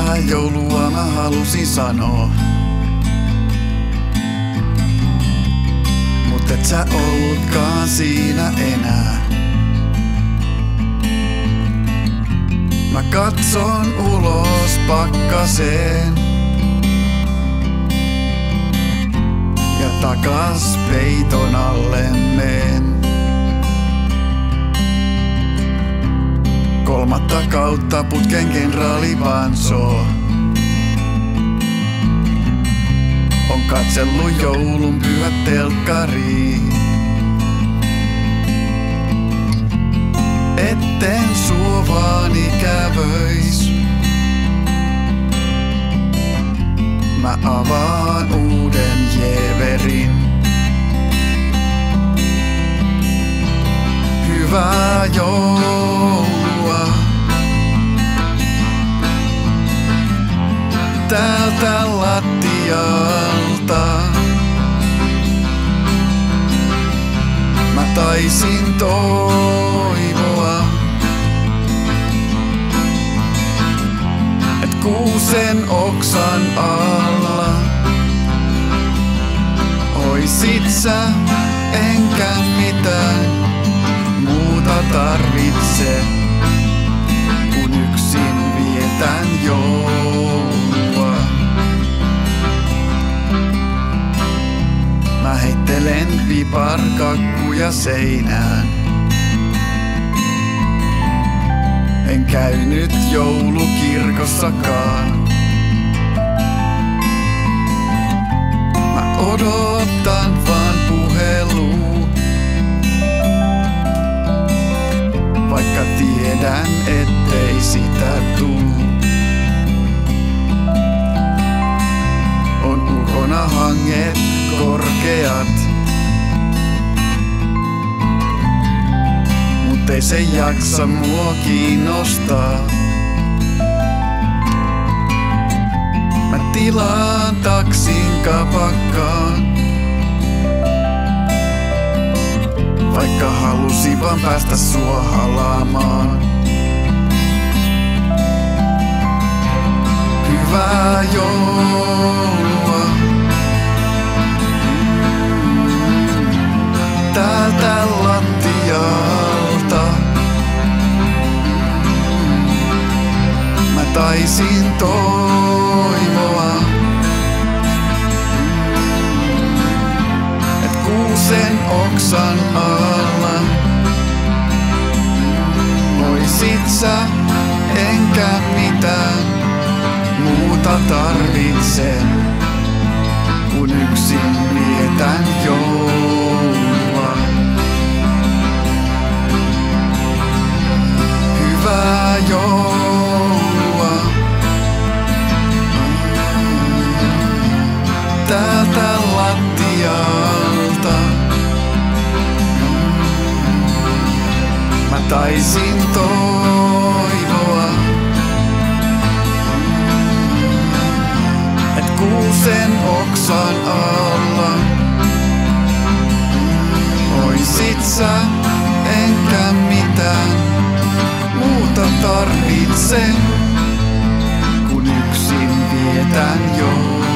Hyvää joulua mä halusin sanoa, mut et sä ollutkaan siinä enää. Mä katson ulos pakkaseen ja takas peiton alle meen. 3. kautta putken kenraali Pansoo on katsellut joulun pyhät telkkariin. Etten sua vaan ikävöis, mä avaan uuden jeeverin. Hyvää joulua täältä lattialta. Mä taisin toivoa, et kuusen oksan alla oisit sä, enkä mitään muuta tarvitse, kun yksin vietän joulua. Mä heittelen piparkakkuja seinään, en käynyt joulukirkossakaan. Mä odotan vaan puhelua, vaikka tiedän ettei sitä tuu. On ulkona hanget korkeat, mut ei se jaksa mua kiinnostaa. Mä tilaan taksin kapakkaan, vaikka halusin vaan päästä sua halaamaan. Hyvää joulua täältä lattialta. Mä taisin toivoa, et kuusen oksan alla oisit sä, enkä mitään muuta tarvitse, kun yksin vietän joulua. Hyvää joulua täältä lattialta. Mä taisin toivoa, et kuusen oksan alla oisit sä, enkä mitään muuta tarvitse, kun yksin vietän joulua.